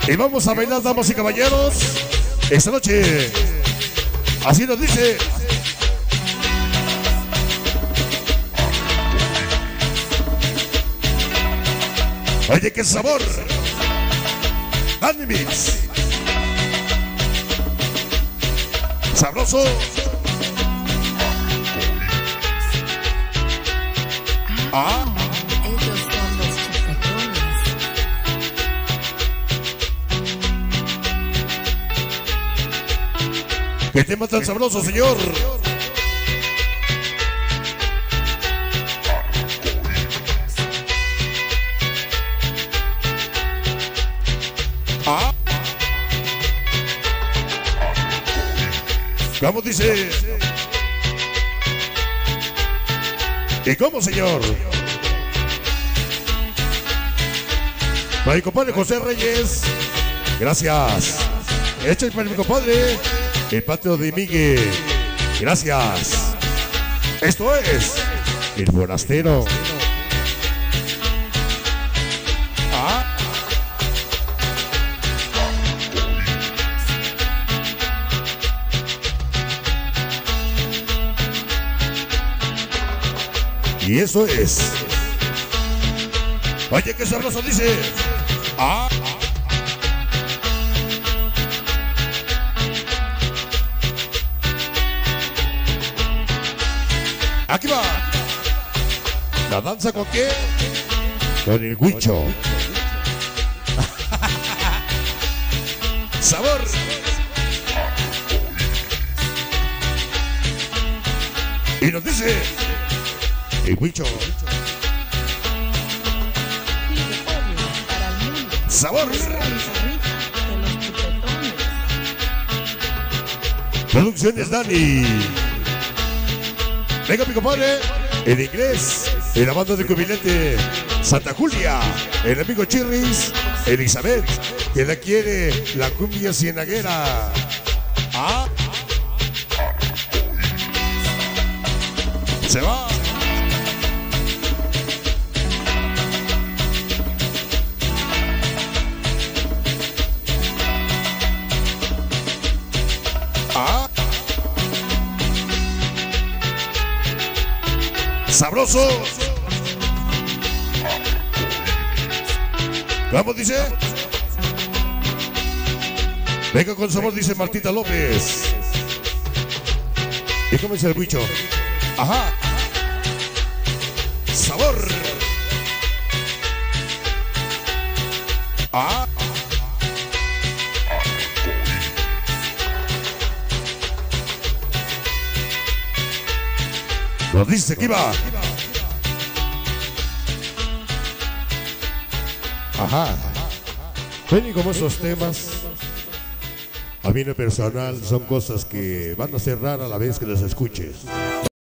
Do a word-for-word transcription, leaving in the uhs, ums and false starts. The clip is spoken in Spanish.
Y vamos a bailar, damas y caballeros, esta noche. Así nos dice. Oye, qué sabor. Danny Mix. Sabroso. Ah. Ellos son los chupetones. Qué tema tan sabroso, señor. Ah. ¿Cómo dice? ¿Y cómo, señor? Para mi compadre José Reyes. Gracias. Esto es para mi compadre el patio de Miguel. Gracias. Esto es el forastero. Ah. Y eso es. Oye, qué sabroso dice. Ah. Aquí va. ¿La danza con qué? Con el huicho. Sabor. Y nos dice el huicho. Sabor. Producciones Dani. Venga, mi compadre. En inglés, en la banda de cubilete Santa Julia, el amigo Chirris, Elizabeth, que la quiere la cumbia cienaguera. Ah. Se va. Ah. Sabroso. Vamos, dice. Venga con sabor, dice Martita López. ¿Y cómo es el bicho? Ajá. Sabor. Ah. Nos dice que iba. Ajá. Ven, y como esos temas, a mí en lo personal son cosas que van a ser raras a la vez que las escuches.